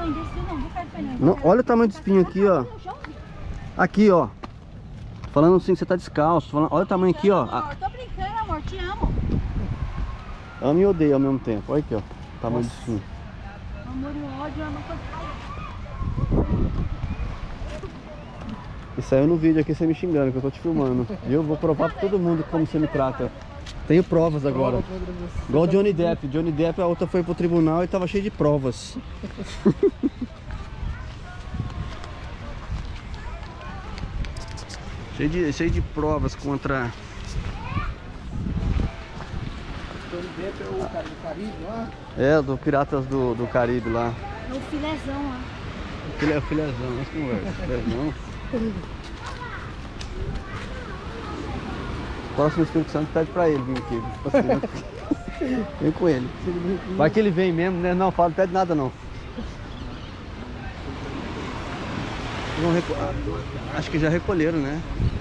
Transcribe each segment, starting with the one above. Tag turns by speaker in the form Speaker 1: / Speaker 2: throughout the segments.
Speaker 1: não, indeciso não, vou cair do pneu.
Speaker 2: Não, olha o tamanho do espinho aqui, ó. Aqui, ó. Falando assim, você tá descalço. Falando, olha o tamanho aqui, ó.
Speaker 1: Amor, tô brincando, amor, te amo.
Speaker 2: Amo e odeio ao mesmo tempo. Olha aqui, ó. O tamanho do espinho.
Speaker 1: Amor e ódio é uma coisa.
Speaker 2: E saiu no vídeo aqui você me xingando, que eu tô te filmando. E eu vou provar pra todo mundo como você me trata. Tenho provas agora. Igual o Johnny Depp. Johnny Depp, a outra foi pro tribunal e tava cheio de provas. cheio de provas contra...
Speaker 3: Johnny Depp é o cara do Caribe lá?
Speaker 2: É, do Piratas do Caribe lá.
Speaker 1: É o filézão lá.
Speaker 2: Filhazão, mas conversa. Filhazão. Próximo Espírito Santo pede pra ele vir aqui. Vem com ele. Vai que ele vem mesmo, né? Não, fala, não pede nada não. Acho que já recolheram, né?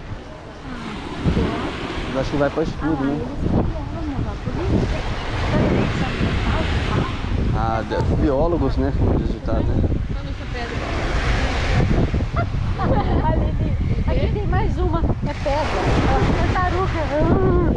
Speaker 2: Acho que vai para estudo, né? Ah, biólogos, né? Como diz o ditado, né?
Speaker 1: Aqui tem mais uma, é pedra. É tartaruga.